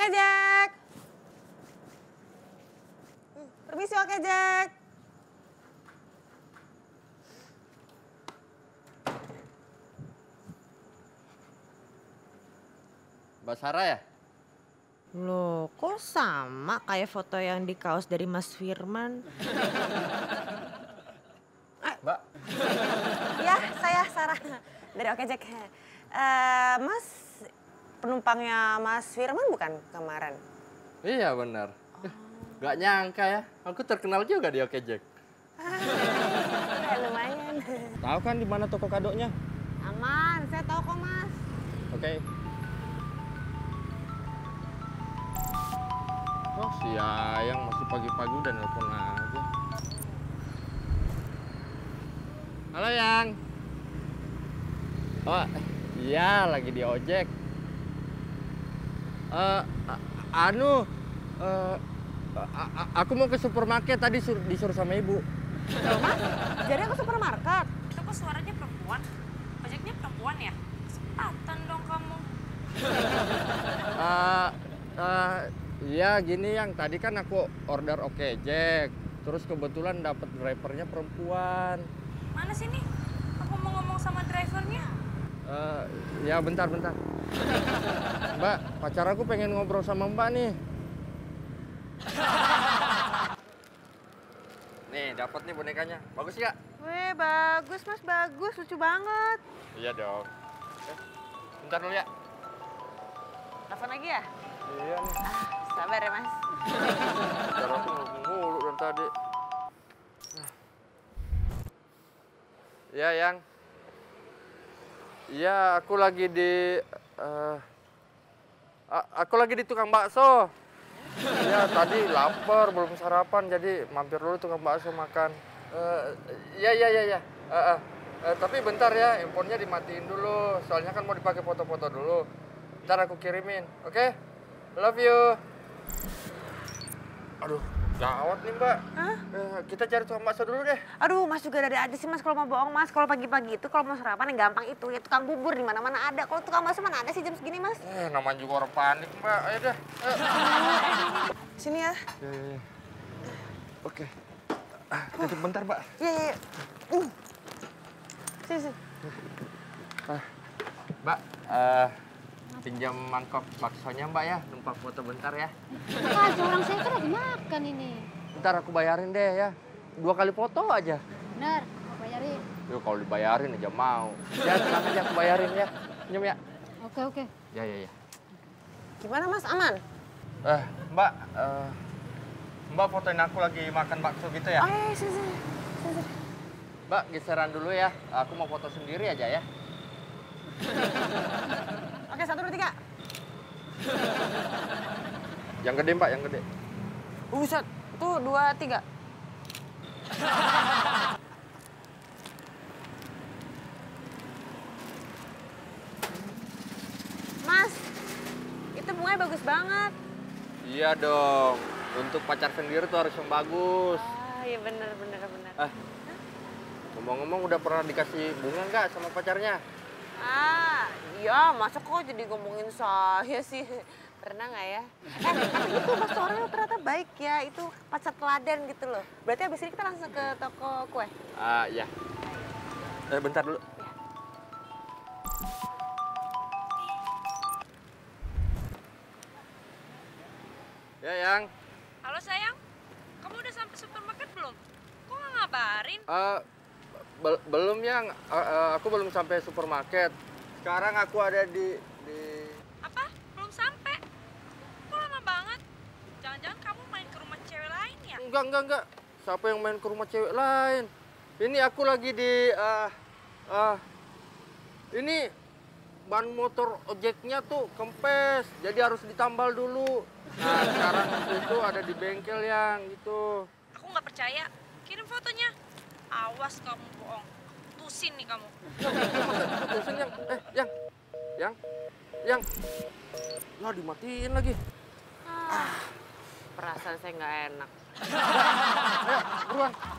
Oke, Jack. Permisi, oke, Jack. Mbak Sarah ya? Loh, kok sama kayak foto yang di kaos dari Mas Firman? Mbak? Ya, saya Sarah dari Oke Jack. Mas, penumpangnya Mas Firman bukan kemarin? Iya benar. Gak nyangka ya, aku terkenal juga di Oke Jack. Lumayan. Tahu kan di mana toko kadonya? Aman, saya tahu kok Mas. Oke. Oh si Ayang masih pagi-pagi udah nelpon aja. Halo Yang. Oh iya lagi di ojek. Aku mau ke supermarket tadi disuruh sama ibu. Loh Mas, jadi ke supermarket? Itu kok suaranya perempuan? Ojeknya perempuan ya? Kesempatan dong kamu. Iya gini Yang, tadi kan aku order Oke Jack. Terus kebetulan dapat drivernya perempuan. Mana sih nih? Aku mau ngomong sama drivernya. Ya bentar. Mbak, pacar aku pengen ngobrol sama Mbak nih. Nih, dapat nih bonekanya. Bagus nggak? Weh, bagus Mas, bagus. Lucu banget. Iya dong. Bentar dulu ya. Telepon lagi ya? Iya nih. Sabar ya Mas. Pacar aku mulu dari tadi. Iya, Yang. Iya, aku lagi di tukang bakso. Iya, tadi lapar, belum sarapan, jadi mampir dulu tukang bakso makan. Iya. Tapi bentar ya, handphonenya dimatiin dulu. Soalnya kan mau dipakai foto-foto dulu. Ntar aku kirimin, oke? Love you. Aduh, gawat nih Mbak. Hah? Kita cari tukang bakso dulu deh. Aduh, Mas juga ada aja sih Mas kalau mau bohong Mas. Kalau pagi-pagi itu kalau mau sarapan yang gampang itu ya tukang bubur di mana-mana ada. Kalau tukang bakso mana ada sih jam segini Mas? Namanya juga orang panik Mbak. Ayo deh. Sini ya. Iya. Oke. Titip bentar Mbak. Iya. Sini. Mbak, pinjam mangkok baksonya Mbak ya. Numpang foto bentar ya. Makasih, orang saya kan lagi makan ini. Bentar aku bayarin deh ya. 2 kali foto aja. Benar, mau bayarin. Yuk kalau dibayarin aja mau. Ya tenang aja aku bayarin ya. Senyum ya. Oke. Ya. Gimana Mas, aman? Mbak, Mbak fotoin aku lagi makan bakso gitu ya? Oh iya, sini. Mbak, geseran dulu ya. Aku mau foto sendiri aja ya. Oke, 1, 2, 3. Yang gede Mbak, yang gede. Buset, tuh 2, 3. Mas, itu bunganya bagus banget. Iya dong. Untuk pacar sendiri tuh harus yang bagus. Iya bener. Ngomong-ngomong udah pernah dikasih bunga nggak sama pacarnya? Iya, masa kok jadi ngomongin saya sih? Pernah nggak ya? Tapi itu Mas tuh orangnya ternyata baik ya, itu pacar teladan gitu loh. Berarti abis ini kita langsung ke toko kue? Iya. Bentar dulu. Ya, Yang. Halo sayang, kamu udah sampai supermarket belum? Kok nggak ngabarin? Belum, Yang. Aku belum sampai supermarket. Sekarang aku ada di... Apa? Belum sampai? Kok lama banget? Jangan-jangan kamu main ke rumah cewek lain ya? Enggak. Siapa yang main ke rumah cewek lain? Ini aku lagi di... ini ban motor ojeknya tuh kempes, jadi harus ditambal dulu. Nah, sekarang itu ada di bengkel Yang gitu. Aku nggak percaya. Kirim fotonya. Awas kamu bohong. Tusin nih kamu. Terusin Yang. Lah dimatiin lagi. Perasaan saya nggak enak. Ayo, buruan.